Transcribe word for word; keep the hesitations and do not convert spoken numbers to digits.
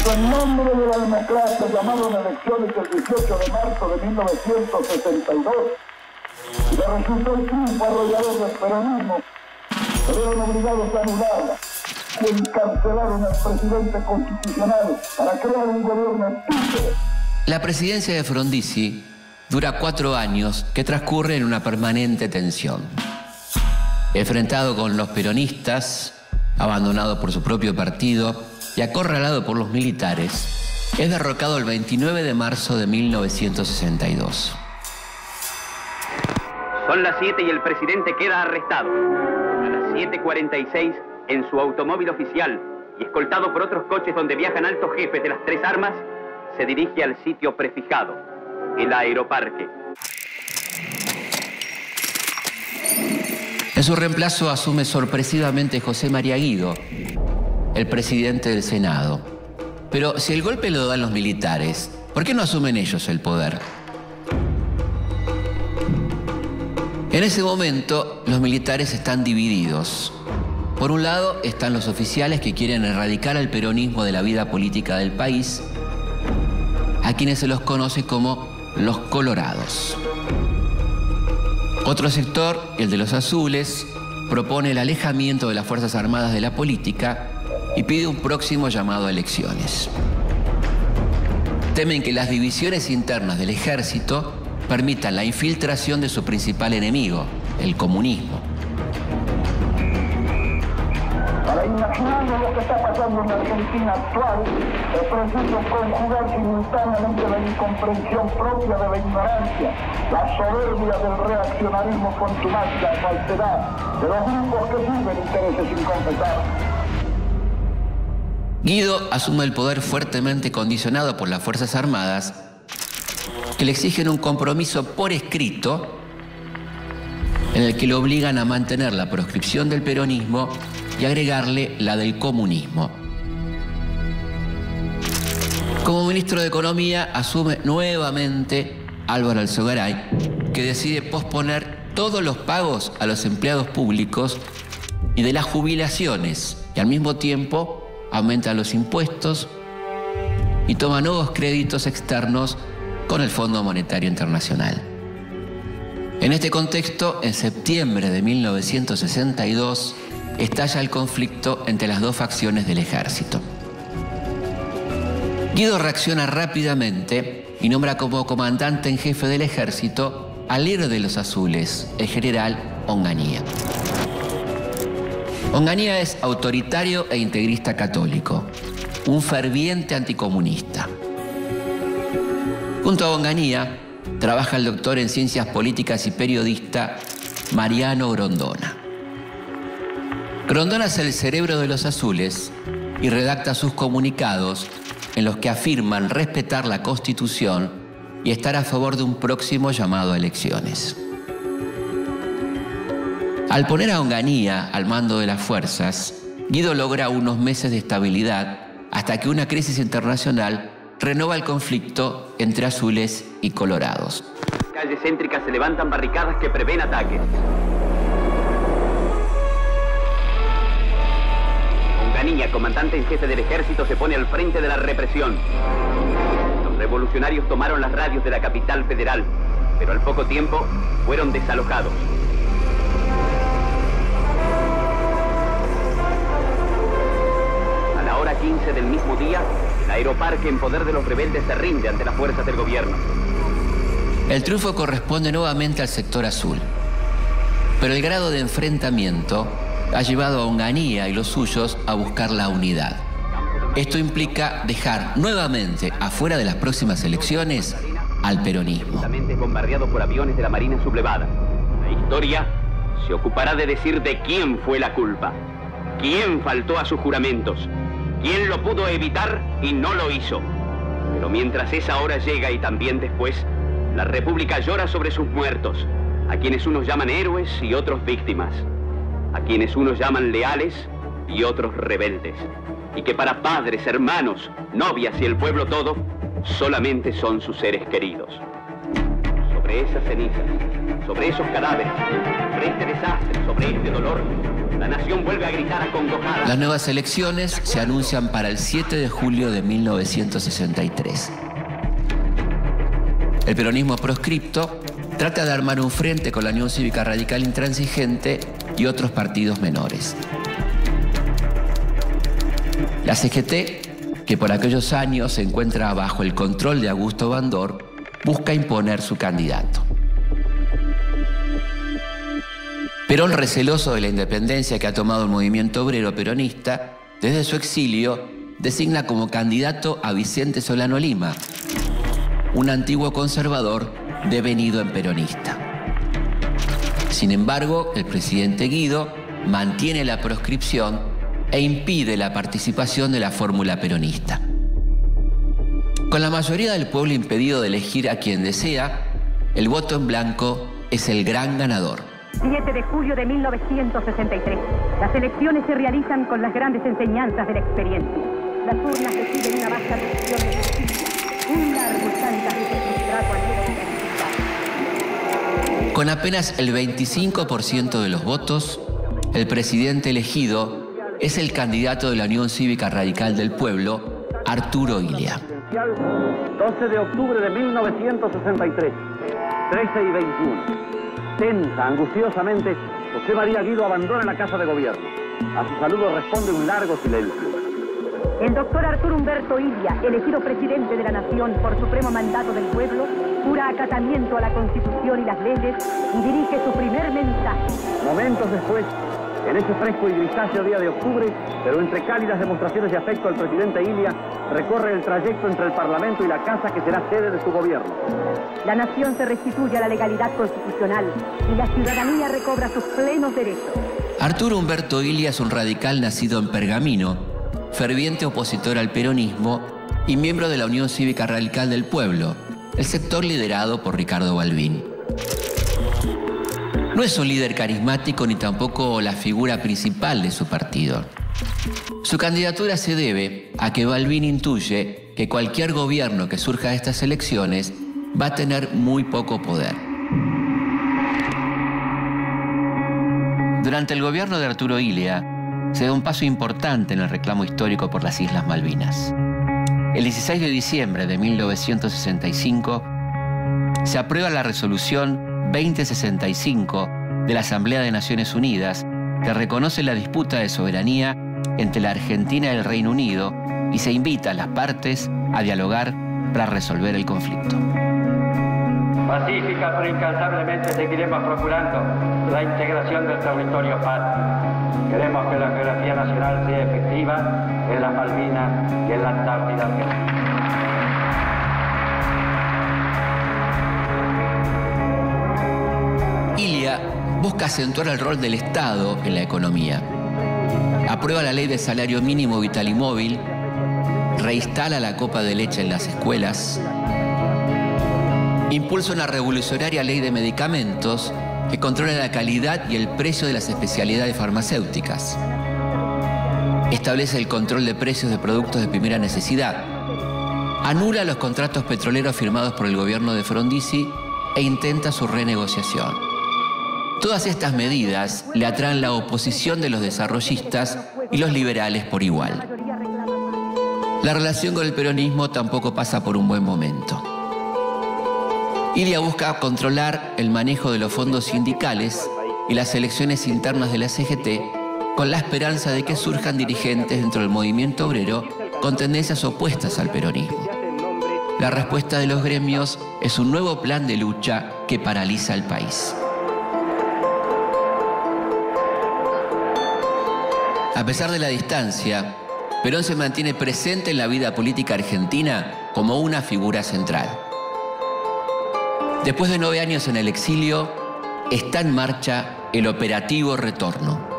Cuando en nombre de la democracia llamaron elecciones el dieciocho de marzo de mil novecientos sesenta y dos, le resultó el triunfo arrollador del peronismo, pero eran obligados a anularla y encarcelaron al presidente constitucional para crear un gobierno estúpido. La presidencia de Frondizi dura cuatro años que transcurre en una permanente tensión. Enfrentado con los peronistas, abandonado por su propio partido y acorralado por los militares, es derrocado el veintinueve de marzo de mil novecientos sesenta y dos. Son las siete y el presidente queda arrestado. A las siete cuarenta y seis, en su automóvil oficial y escoltado por otros coches donde viajan altos jefes de las tres armas, se dirige al sitio prefijado, el Aeroparque. En su reemplazo asume sorpresivamente José María Guido, el presidente del Senado. Pero si el golpe lo dan los militares, ¿por qué no asumen ellos el poder? En ese momento, los militares están divididos. Por un lado, están los oficiales que quieren erradicar al peronismo de la vida política del país, a quienes se los conoce como los colorados. Otro sector, el de los azules, propone el alejamiento de las Fuerzas Armadas de la política y pide un próximo llamado a elecciones. Temen que las divisiones internas del ejército permitan la infiltración de su principal enemigo, el comunismo. Para imaginarnos lo que está pasando en la Argentina actual, es preciso conjugar simultáneamente la incomprensión propia de la ignorancia, la soberbia del reaccionarismo contumaz, la falsedad de los grupos que sirven intereses sin confesar. Guido asume el poder fuertemente condicionado por las Fuerzas Armadas, que le exigen un compromiso por escrito en el que lo obligan a mantener la proscripción del peronismo y agregarle la del comunismo. Como ministro de Economía asume nuevamente Álvaro Alzogaray, que decide posponer todos los pagos a los empleados públicos y de las jubilaciones, y al mismo tiempo aumenta los impuestos y toma nuevos créditos externos con el Fondo Monetario Internacional. En este contexto, en septiembre de mil novecientos sesenta y dos, estalla el conflicto entre las dos facciones del ejército. Guido reacciona rápidamente y nombra como comandante en jefe del ejército al líder de los azules, el general Onganía. Onganía es autoritario e integrista católico, un ferviente anticomunista. Junto a Onganía trabaja el doctor en ciencias políticas y periodista Mariano Grondona. Grondona es el cerebro de los azules y redacta sus comunicados en los que afirman respetar la Constitución y estar a favor de un próximo llamado a elecciones. Al poner a Onganía al mando de las fuerzas, Guido logra unos meses de estabilidad hasta que una crisis internacional renova el conflicto entre azules y colorados. En calles céntricas se levantan barricadas que prevén ataques. Onganía, comandante en jefe del ejército, se pone al frente de la represión. Los revolucionarios tomaron las radios de la capital federal, pero al poco tiempo fueron desalojados. A la hora quince del mismo día, el Aeroparque en poder de los rebeldes se rinde ante las fuerzas del gobierno. El triunfo corresponde nuevamente al sector azul, pero el grado de enfrentamiento ha llevado a Onganía y los suyos a buscar la unidad. Esto implica dejar nuevamente afuera de las próximas elecciones al peronismo. Bombardeado por aviones de la Marina sublevada. La historia se ocupará de decir de quién fue la culpa, quién faltó a sus juramentos, quién lo pudo evitar y no lo hizo. Pero mientras esa hora llega y también después, la República llora sobre sus muertos, a quienes unos llaman héroes y otros víctimas, a quienes unos llaman leales y otros rebeldes, y que para padres, hermanos, novias y el pueblo todo, solamente son sus seres queridos. Sobre esas cenizas, sobre esos cadáveres, sobre este desastre, sobre este dolor, La nación vuelve a gritar acongojada. Las nuevas elecciones se anuncian para el siete de julio de mil novecientos sesenta y tres. El peronismo proscripto trata de armar un frente con la Unión Cívica Radical Intransigente y otros partidos menores. La C G T, que por aquellos años se encuentra bajo el control de Augusto Bandor, busca imponer su candidato. Perón, receloso de la independencia que ha tomado el movimiento obrero peronista, desde su exilio designa como candidato a Vicente Solano Lima, un antiguo conservador devenido en peronista. Sin embargo, el presidente Guido mantiene la proscripción e impide la participación de la fórmula peronista. Con la mayoría del pueblo impedido de elegir a quien desea, el voto en blanco es el gran ganador. siete de julio de mil novecientos sesenta y tres. Las elecciones se realizan con las grandes enseñanzas de la experiencia. Las urnas reciben una vasta recepción de justicia, un largo y tantas veces frustrado al menos de. Con apenas el veinticinco por ciento de los votos, el presidente elegido es el candidato de la Unión Cívica Radical del Pueblo, Arturo Illia. doce de octubre de mil novecientos sesenta y tres, trece y veintiuno. Tensa, angustiosamente, José María Guido abandona la Casa de Gobierno. A su saludo responde un largo silencio. El doctor Arturo Humberto Illia, elegido presidente de la Nación por supremo mandato del pueblo, jura acatamiento a la Constitución y las leyes y dirige su primer mensaje. Momentos después, en ese fresco y grisáceo día de octubre, pero entre cálidas demostraciones de afecto al presidente Illia, recorre el trayecto entre el Parlamento y la casa que será sede de su gobierno. La nación se restituye a la legalidad constitucional y la ciudadanía recobra sus plenos derechos. Arturo Humberto Illia es un radical nacido en Pergamino, ferviente opositor al peronismo y miembro de la Unión Cívica Radical del Pueblo, el sector liderado por Ricardo Balbín. No es un líder carismático ni tampoco la figura principal de su partido. Su candidatura se debe a que Balbín intuye que cualquier gobierno que surja de estas elecciones va a tener muy poco poder. Durante el gobierno de Arturo Illia se da un paso importante en el reclamo histórico por las Islas Malvinas. El dieciséis de diciembre de mil novecientos sesenta y cinco se aprueba la resolución veinte sesenta y cinco de la Asamblea de Naciones Unidas, que reconoce la disputa de soberanía entre la Argentina y el Reino Unido y se invita a las partes a dialogar para resolver el conflicto. Pacífica pero incansablemente seguiremos procurando la integración del territorio patrio. Queremos que la geografía nacional sea efectiva en las Malvinas y en la Antártida Argentina. Illia busca acentuar el rol del Estado en la economía. Aprueba la ley de salario mínimo vital y móvil, reinstala la copa de leche en las escuelas, impulsa una revolucionaria ley de medicamentos que controla la calidad y el precio de las especialidades farmacéuticas. Establece el control de precios de productos de primera necesidad. Anula los contratos petroleros firmados por el gobierno de Frondizi e intenta su renegociación. Todas estas medidas le atraen la oposición de los desarrollistas y los liberales por igual. La relación con el peronismo tampoco pasa por un buen momento. Illia busca controlar el manejo de los fondos sindicales y las elecciones internas de la C G T con la esperanza de que surjan dirigentes dentro del movimiento obrero con tendencias opuestas al peronismo. La respuesta de los gremios es un nuevo plan de lucha que paraliza el país. A pesar de la distancia, Perón se mantiene presente en la vida política argentina como una figura central. Después de nueve años en el exilio, está en marcha el operativo retorno.